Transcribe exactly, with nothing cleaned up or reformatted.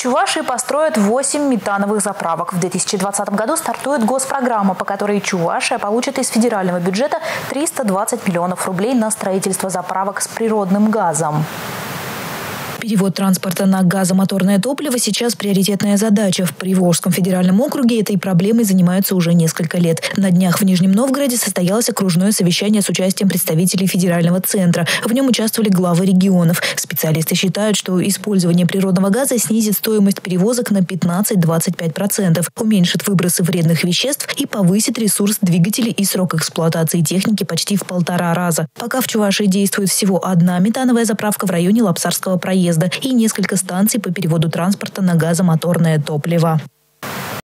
Чувашии построят восемь метановых заправок. В две тысячи двадцатом году стартует госпрограмма, по которой Чувашия получит из федерального бюджета триста двадцать миллионов рублей на строительство заправок с природным газом. Перевод транспорта на газомоторное топливо сейчас приоритетная задача. В Приволжском федеральном округе этой проблемой занимаются уже несколько лет. На днях в Нижнем Новгороде состоялось окружное совещание с участием представителей федерального центра. В нем участвовали главы регионов. Специалисты считают, что использование природного газа снизит стоимость перевозок на пятнадцать-двадцать пять процентов, уменьшит выбросы вредных веществ и повысит ресурс двигателей и срок эксплуатации техники почти в полтора раза. Пока в Чувашии действует всего одна метановая заправка в районе Лапсарского проезда и несколько станций по переводу транспорта на газомоторное топливо.